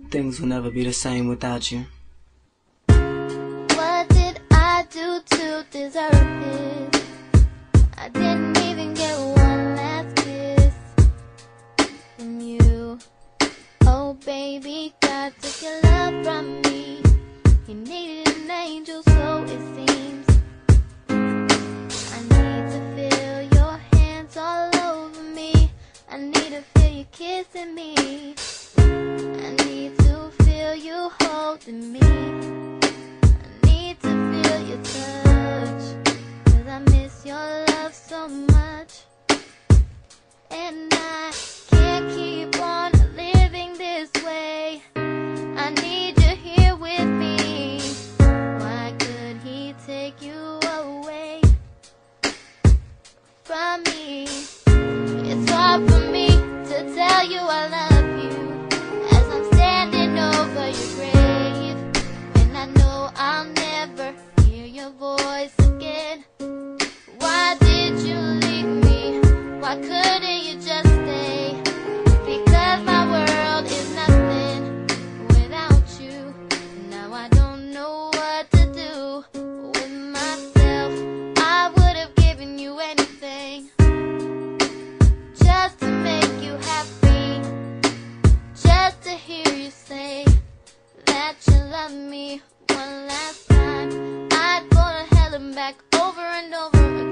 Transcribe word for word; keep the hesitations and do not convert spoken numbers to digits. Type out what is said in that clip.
things will never be the same without you. What did I do to deserve this? I didn't even get one last kiss from you. Oh baby, God took your love from me. He needed an angel, so it seems. I need to feel your hands all over me. I need to feel you kissing me. I need to feel you holding me. I need to feel your touch, 'cause I miss your love so much. And I can't keep on living this way. I need you here with me. Why could he take you away from me? It's hard for me to tell you I love you as I'm standing over your grave, and I know I'll never hear your voice again. Why did you leave me? Why couldn't you just stay? Because my world is nothing without you. Now I don't know what to do with myself. I would have given you anything just to make you happy, just to hear you say that you love me one last time. I'd go to hell and back over and over again.